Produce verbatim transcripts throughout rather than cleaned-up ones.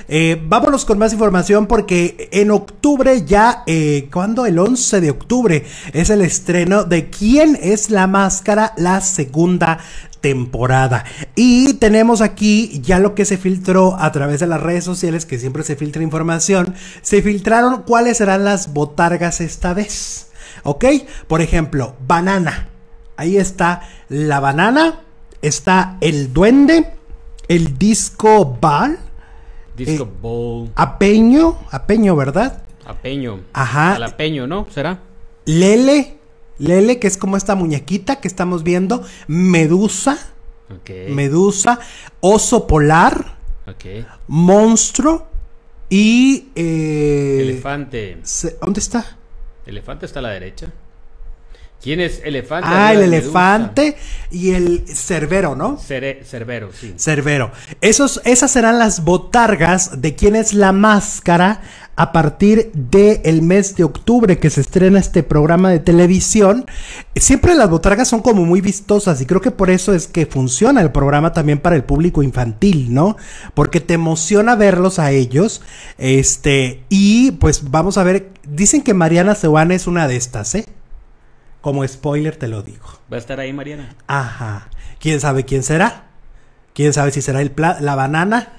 Eh, vámonos con más información porque en octubre ya, eh, ¿cuándo? El once de octubre es el estreno de ¿Quién es la máscara? La segunda temporada. Y tenemos aquí ya lo que se filtró a través de las redes sociales, que siempre se filtra información. Se filtraron cuáles serán las botargas esta vez. ¿Ok? Por ejemplo, banana. Ahí está la banana. Está el duende. El disco ball. Disco eh, ball. Apeño. Apeño, ¿verdad? Apeño. Ajá. Jalapeño, ¿no? ¿Será? Lele. Lele, que es como esta muñequita que estamos viendo. Medusa. Okay. Medusa. Oso polar. Okay. Monstruo. Y... Eh, elefante. Se, ¿Dónde está? Elefante está a la derecha. ¿Quién es elefante? Ah, el elefante y el cerbero, ¿no? Cere cerbero, sí. Cerbero. Esos, esas serán las botargas de ¿Quién es la máscara? A partir del mes de octubre que se estrena este programa de televisión. Siempre las botargas son como muy vistosas y creo que por eso es que funciona el programa también para el público infantil, ¿no? Porque te emociona verlos a ellos. Este, y pues vamos a ver, dicen que Mariana Seoane es una de estas, ¿eh? Como spoiler te lo digo. ¿Va a estar ahí Mariana? Ajá. ¿Quién sabe quién será? ¿Quién sabe si será el pla la banana?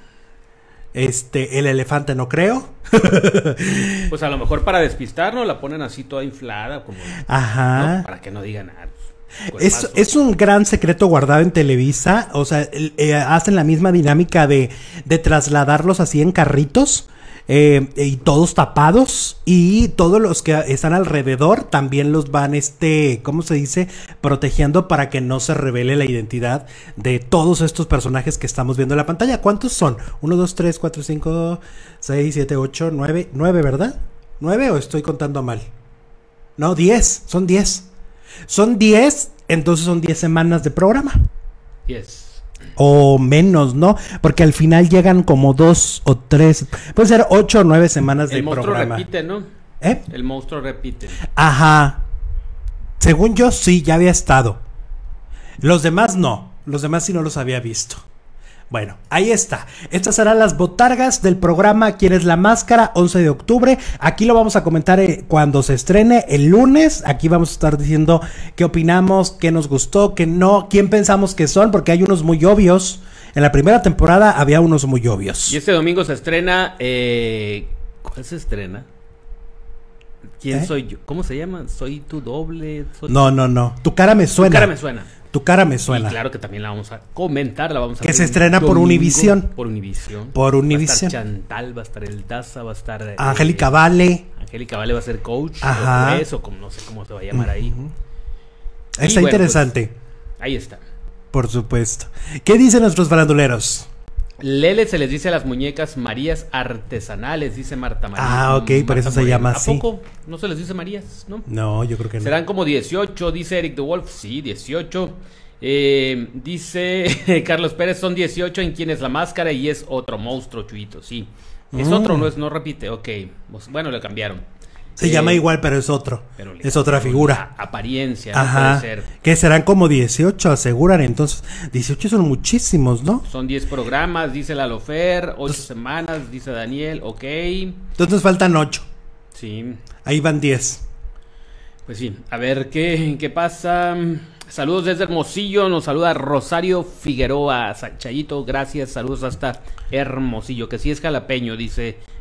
Este, el elefante no creo. Pues a lo mejor para despistarnos la ponen así toda inflada, como, ajá. ¿no? Para que no digan nada. Es, es un gran secreto guardado en Televisa. O sea, eh, hacen la misma dinámica de, de trasladarlos así en carritos. Eh, y todos tapados, y todos los que están alrededor también los van, este, ¿cómo se dice? Protegiendo para que no se revele la identidad de todos estos personajes que estamos viendo en la pantalla. ¿Cuántos son? uno, dos, tres, cuatro, cinco, seis, siete, ocho, nueve, nueve, ¿verdad? ¿nueve o estoy contando mal? No, diez, son diez. Son diez, entonces son diez semanas de programa. diez. O menos, ¿no? Porque al final llegan como dos o tres, puede ser ocho o nueve semanas de programa. El monstruo repite, ¿no? ¿Eh? El monstruo repite. Ajá. Según yo, sí, ya había estado. Los demás no. Los demás sí no los había visto. Bueno, ahí está. Estas serán las botargas del programa ¿Quién es la máscara? once de octubre. Aquí lo vamos a comentar eh, cuando se estrene el lunes. Aquí vamos a estar diciendo qué opinamos, qué nos gustó, qué no, quién pensamos que son, porque hay unos muy obvios. En la primera temporada había unos muy obvios. Y este domingo se estrena... Eh, ¿Cuál se estrena? ¿Quién ¿Eh? soy yo? ¿Cómo se llama? ¿Soy tu doble? Soy no, no, no. Tu cara me suena. Tu cara me suena. Tu cara me suena. Y claro que también la vamos a comentar, la vamos a que se estrena por Univisión. Por Univisión. Por Univisión. Va a estar Chantal, va a estar el Daza, va a estar eh, Angélica Vale. Angélica Vale va a ser coach. Ajá. O eso, como no sé cómo se va a llamar uh-huh. ahí. Está bueno, interesante. Pues, ahí está. Por supuesto. ¿Qué dicen nuestros faranduleros? Lele se les dice a las muñecas Marías artesanales, dice Marta María. Ah, ok, por eso se llama así. ¿A poco no se les dice Marías, no? No, yo creo que no. Serán como dieciocho, dice Eric de Wolf. Sí, dieciocho. Eh, dice Carlos Pérez, son dieciocho en ¿Quién es la máscara? Y es otro monstruo, Chuyito, sí. Es mm. otro, no es, no repite, ok. Bueno, le cambiaron. Se eh, llama igual, pero es otro. Pero es otra figura. Apariencia, ajá. No puede ser. Que serán como dieciocho, aseguran. Entonces, dieciocho son muchísimos, ¿no? Son diez programas, dice Lalofer. ocho entonces, semanas, dice Daniel, ok. Entonces nos faltan ocho. Sí. Ahí van diez. Pues sí, a ver qué, qué pasa. Saludos desde Hermosillo, nos saluda Rosario Figueroa. Chayito, gracias, saludos hasta Hermosillo, que sí es jalapeño, dice